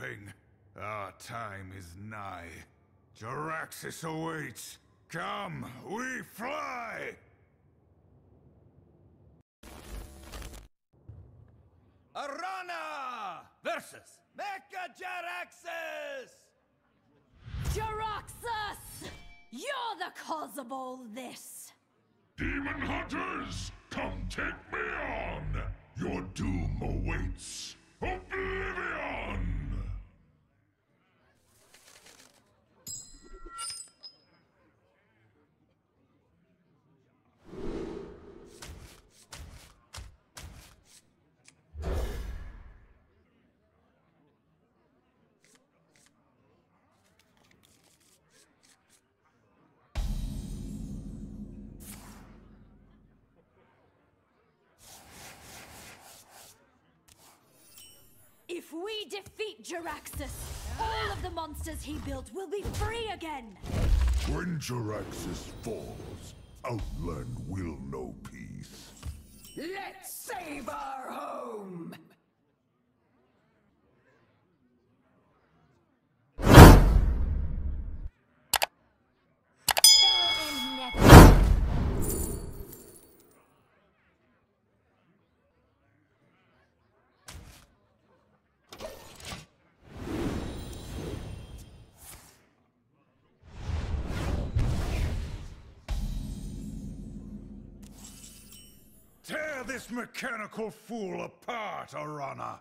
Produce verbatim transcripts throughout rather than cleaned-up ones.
hoping. Our time is nigh. Jaraxxus awaits. Come, we fly! Arana versus Mecha Jaraxxus! Jaraxxus! You're the cause of all this! Demon Hunters, come take me on! Your doom awaits. Oblivion! If we defeat Jaraxxus, all of the monsters he built will be free again! When Jaraxxus falls, Outland will know peace. Let's save our home! And never. Tear this mechanical fool apart, Arana!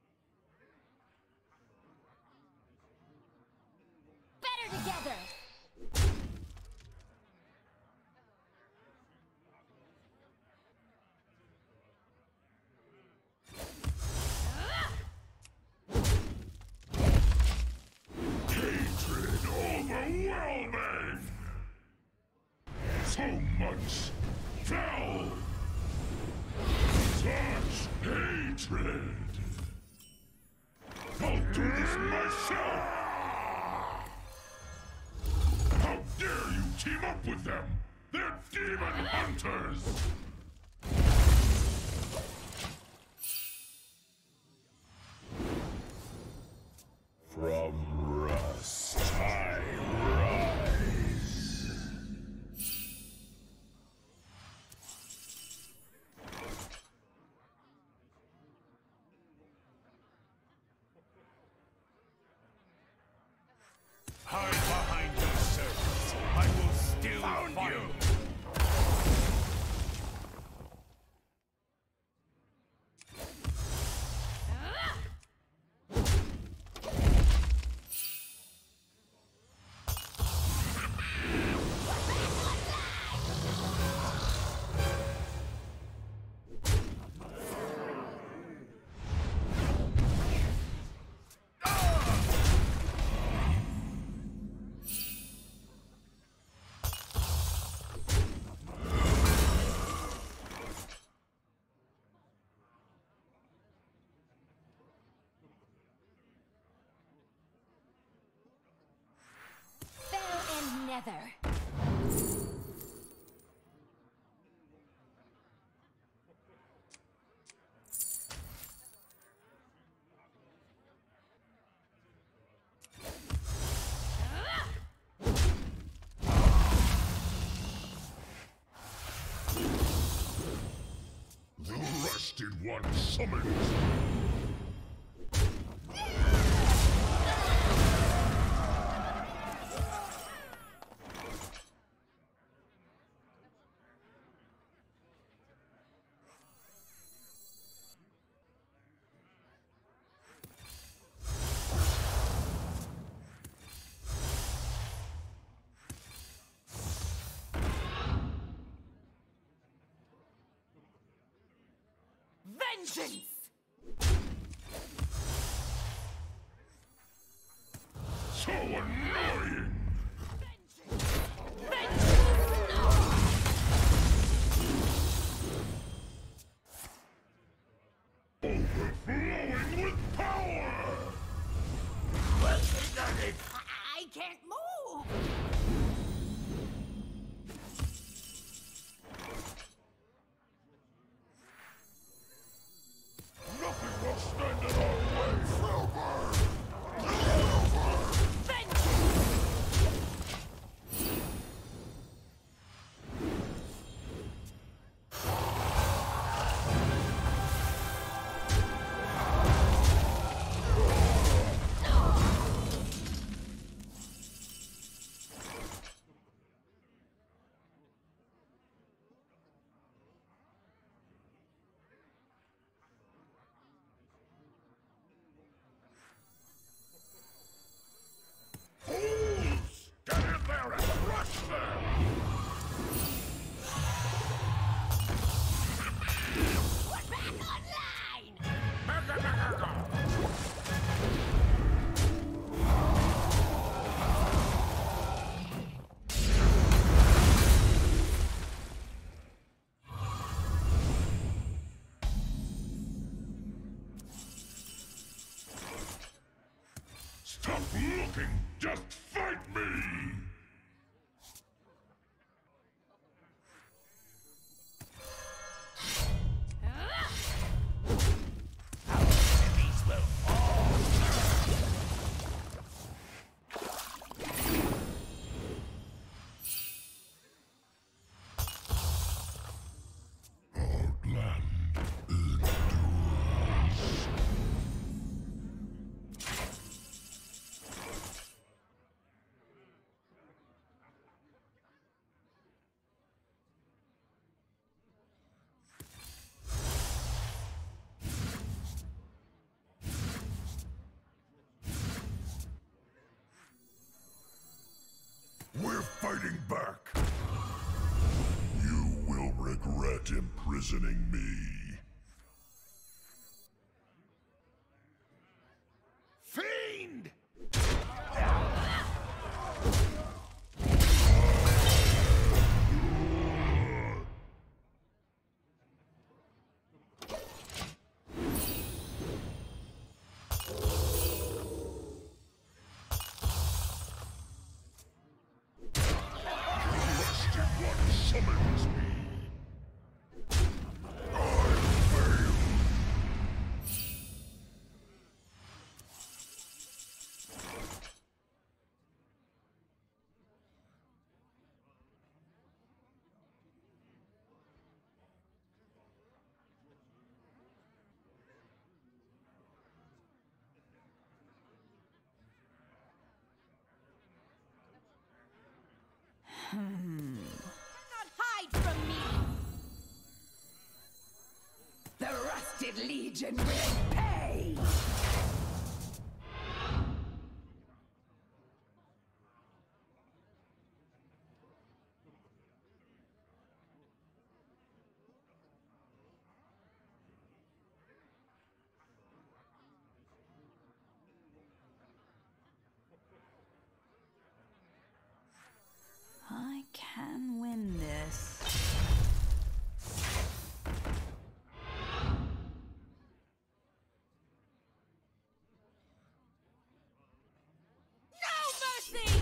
Better together! Hatred overwhelming! So much fell! Such hatred! I'll do this myself! How dare you team up with them? They're demon hunters! From rust I rise. Hide behind your servants. I will still Found find you. you. Fell and nether. The Rusted One summoned. Vengeance! So annoying! Overflowing with power! Well, they done it! I can't move! fighting! Just fight me! Enemies will fall. Outland endures. We're fighting back. You will regret imprisoning me. Fiend! Trusted one summons me. I fail. Cannot hide from me! The Rusted Legion will pay! I can win this. No mercy!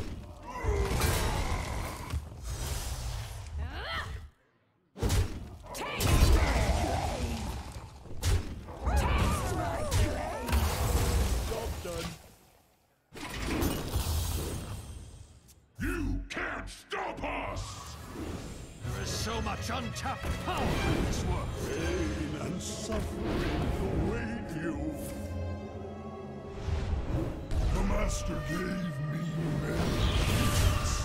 Taste my blade! Taste my blade! Job done. You can't stop us! There is so much untapped power in this world. Pain and suffering await you. The Master gave me many gifts.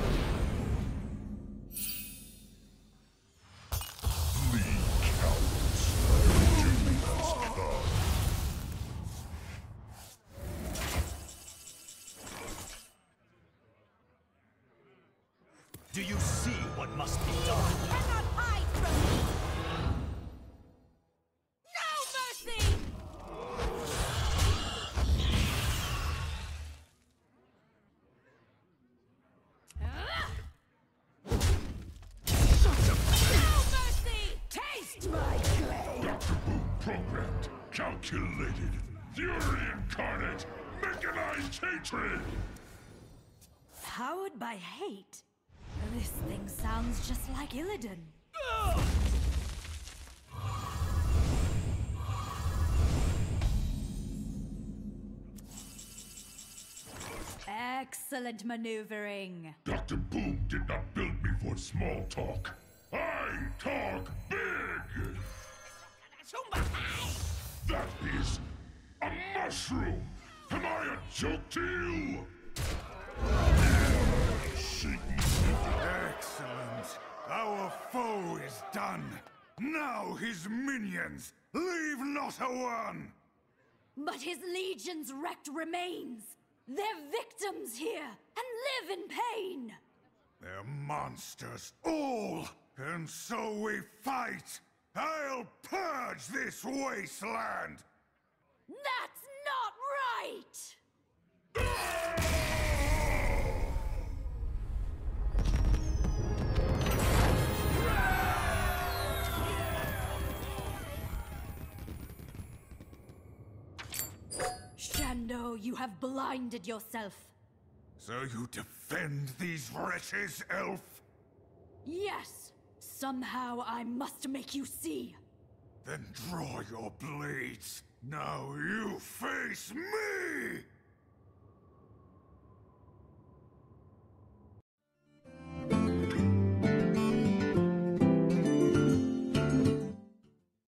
Flee, cowards. Your doom has come. Do you see what must be done? Cannot hide from me! No mercy! No mercy! Taste my blade! Doctor Boom programmed, calculated, fury incarnate, mechanized hatred! Powered by hate? This thing sounds just like Illidan. Excellent maneuvering. Doctor Boom did not build me for small talk. I talk big! That is a mushroom! Am I a joke to you? Satan. Excellent. Our foe is done. Now his minions, leave not a one. But his legion's wrecked remains. They're victims here and live in pain. They're monsters, all, and so we fight. I'll purge this wasteland. That's not right! Shando, you have blinded yourself. So you defend these wretches, elf? Yes! Somehow I must make you see! Then draw your blades. Now you face me!